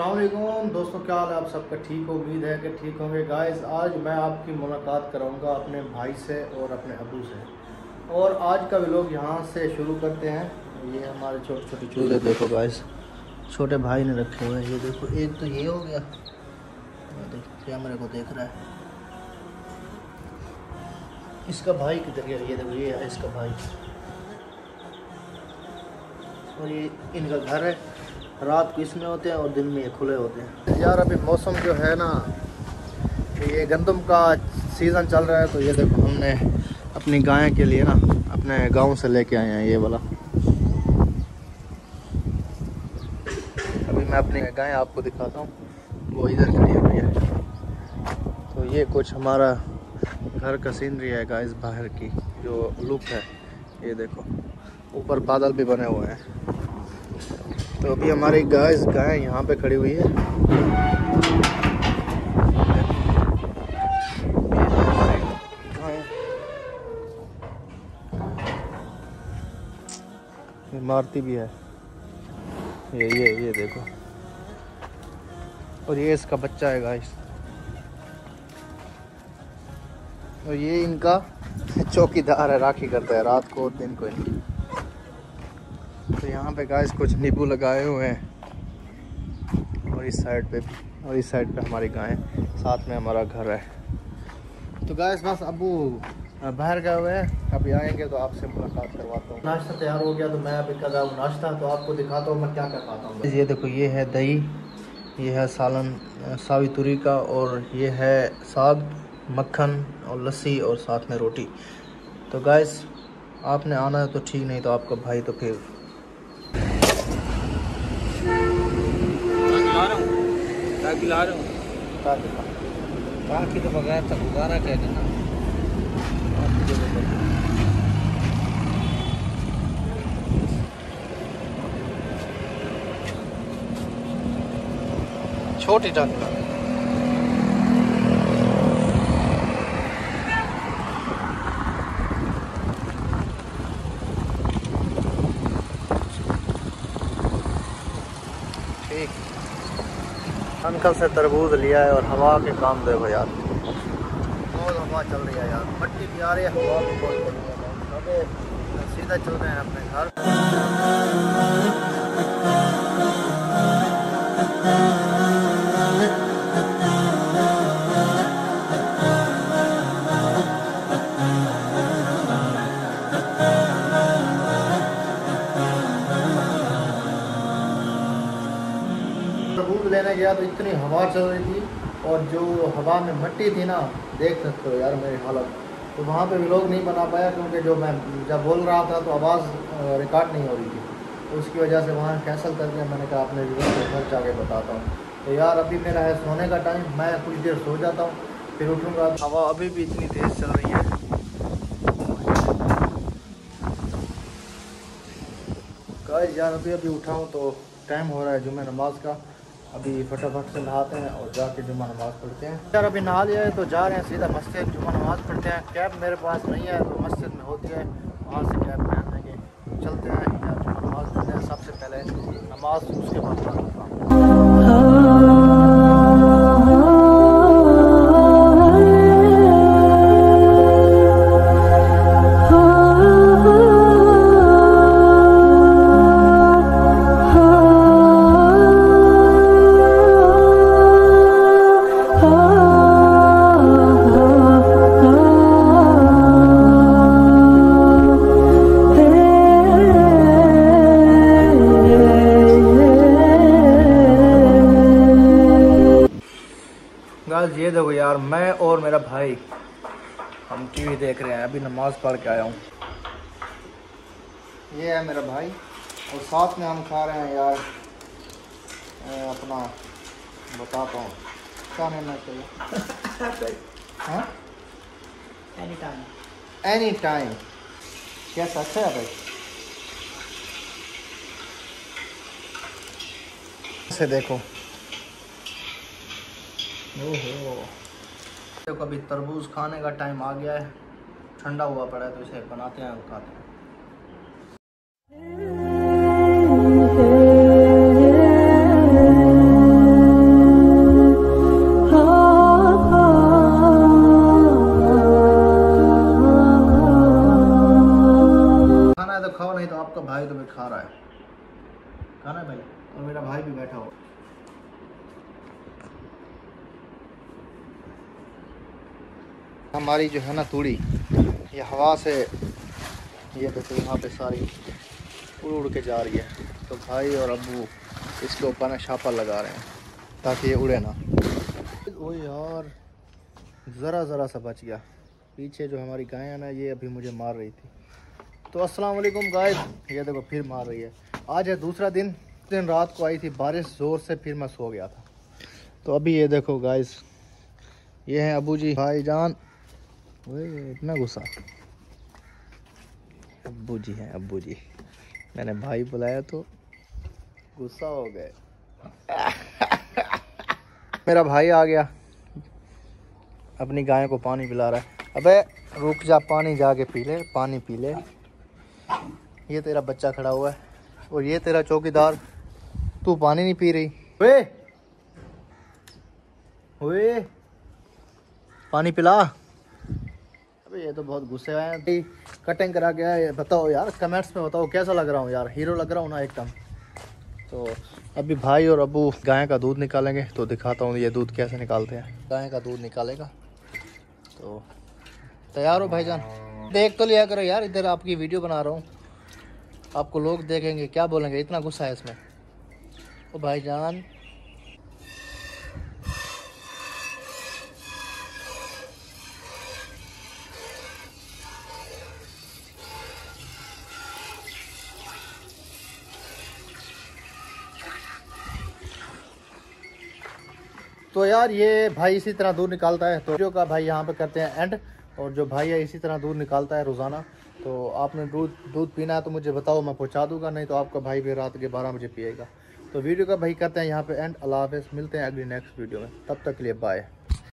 अस्सलाम वालेकुम दोस्तों, क्या हाल है आप सबका? ठीक हो, उम्मीद है कि ठीक होंगे। गाइस, आज मैं आपकी मुलाकात कराऊंगा अपने भाई से और अपने अबू से। और आज का व्लॉग यहाँ से शुरू करते हैं। ये हमारे छोटे छोटे चूल्हे देखो गाइस, छोटे भाई ने रखे हुए हैं। ये देखो, एक तो ये हो गया, देखो कैमरे को देख रहा है। इसका भाई किधर गया? ये देखो, ये है इसका भाई। और ये इनका घर है। रात को इसमें होते हैं और दिन में ये खुले होते हैं। यार अभी मौसम जो है ना, ये गंदम का सीज़न चल रहा है। तो ये देखो, हमने अपनी गाय के लिए ना अपने गांव से लेके आए हैं ये वाला। अभी मैं अपनी गाय आपको दिखाता हूँ, वो इधर खड़ी हुई है। तो ये कुछ हमारा घर का सीनरी है गाइस, बाहर की जो लुक है। ये देखो, ऊपर बादल भी बने हुए हैं। तो अभी हमारी गाय यहाँ पे खड़ी हुई है। इमारती भी है, ये देखो। और ये इसका बच्चा है गाइस। और ये इनका चौकीदार है, राखी करता है रात को और दिन को इनकी। तो यहाँ पे गाइस कुछ नींबू लगाए हुए हैं, और इस साइड पे भी, और इस साइड पे हमारी गाय, साथ में हमारा घर है। तो गाइस बस अबू बाहर गए हुए हैं, अभी आएंगे तो आपसे मुलाकात करवाता हूँ। नाश्ता तैयार हो गया, तो मैं अभी कर रहा हूँ नाश्ता। तो आपको दिखाता हूँ मैं क्या कर पाता हूँ। ये देखो, ये है दही, ये है सालन सावी तुरी का, और ये है साग, मक्खन और लस्सी, और साथ में रोटी। तो गाइस आपने आना है तो ठीक, नहीं तो आपका भाई तो फिर ला रहा हूँ ताकि तो बगैर तक गुजारा कह देना। छोटी टांग ठीक। अंकल से तरबूज लिया है, और हवा के काम देखो यार, बहुत हवा चल रही है यार। मट्टी भी आ रही है, हवा भी बहुत चल रही है। अबे सीधा चल रहे हैं अपने घर। तरबूज लेने गया तो इतनी हवा चल रही थी, और जो हवा में मिट्टी थी ना, देख सकते हो यार मेरी हालत। तो वहाँ पे व्लॉग नहीं बना पाया, क्योंकि जो मैं जब बोल रहा था तो आवाज़ रिकॉर्ड नहीं हो रही थी। तो उसकी वजह से वहाँ कैंसिल करके मैंने कहा अपने व्यूअर्स को घर जाके बताता हूँ। तो यार अभी मेरा है सोने का टाइम, मैं कुछ देर सो जाता हूँ, फिर उठूँगा। हवा अभी भी इतनी तेज़ चल रही है। गाइस यार अभी उठा हूँ, तो टाइम हो रहा है जुम्मे नमाज का। अभी फटाफट से नहाते हैं और जाके जुम्मा नमाज़ पढ़ते हैं। यार अभी नहा लिया है, तो जा रहे हैं सीधा मस्जिद, जुम्मा नमाज़ पढ़ते हैं। कैब मेरे पास नहीं है, तो मस्जिद में होती है, वहाँ से कैब पहन लेंगे। चलते हैं यार, जुम्मा नमाज़ पढ़ते हैं। सबसे पहले नमाज, उसके बाद पढ़ूँगा। गाइस ये देखो यार, मैं और मेरा भाई हम टीवी देख रहे हैं। अभी नमाज पढ़ के आया हूँ। ये है मेरा भाई, और साथ में हम खा रहे हैं यार अपना, बताता हूँ क्या लेना चाहिए। हाँ, एनी टाइम। कैसा अच्छा है भाई? से देखो, ओहो, तो कभी तरबूज खाने का टाइम आ गया है, ठंडा हुआ पड़ा है, तो इसे बनाते हैं और खाते हैं। हमारी जो है ना तूड़ी, ये हवा से ये देखो यहाँ पे सारी उड़ उड़ के जा रही है। तो भाई और अब्बू इसके ऊपर ना छापा लगा रहे हैं ताकि ये उड़े ना। ओ यार ज़रा सा बच गया। पीछे जो हमारी गाय है ना ये अभी मुझे मार रही थी। तो अस्सलाम वालेकुम गाइस, ये देखो फिर मार रही है। आज है दूसरा दिन रात को आई थी बारिश ज़ोर से, फिर मैं सो गया था। तो अभी ये देखो गाइस, ये हैं अबू जी भाईजान। ओए इतना गुस्सा, अब्बू जी हैं अब्बू जी। मैंने भाई बुलाया तो गुस्सा हो गए। मेरा भाई आ गया, अपनी गाय को पानी पिला रहा है। अबे रुक जा, पानी जाके पी ले, पानी पी ले। ये तेरा बच्चा खड़ा हुआ है और ये तेरा चौकीदार, तू पानी नहीं पी रही। ओए ओए पानी पिला। अबे ये तो बहुत गुस्से में है। कटिंग करा गया है। बताओ यार कमेंट्स में बताओ कैसा लग रहा हूँ यार, हीरो लग रहा हूँ ना एकदम। तो अभी भाई और अब्बू गाय का दूध निकालेंगे, तो दिखाता हूँ ये दूध कैसे निकालते हैं। गाय का दूध निकालेगा। तो तैयार हो भाईजान? देख तो लिया करो यार, इधर आपकी वीडियो बना रहा हूँ, आपको लोग देखेंगे क्या बोलेंगे, इतना गुस्सा है इसमें। ओ भाईजान तो यार ये भाई इसी तरह दूध निकालता है। तो वीडियो का भाई यहाँ पे करते हैं एंड। और जो भाई है इसी तरह दूध निकालता है रोज़ाना। तो आपने दूध पीना है तो मुझे बताओ, मैं पहुँचा दूंगा, नहीं तो आपका भाई भी रात के 12 बजे पिएगा। तो वीडियो का भाई करते हैं यहाँ पे एंड। अल्लाह हाफ़िज़, मिलते हैं अगली नेक्स्ट वीडियो में, तब तक के लिए बाय।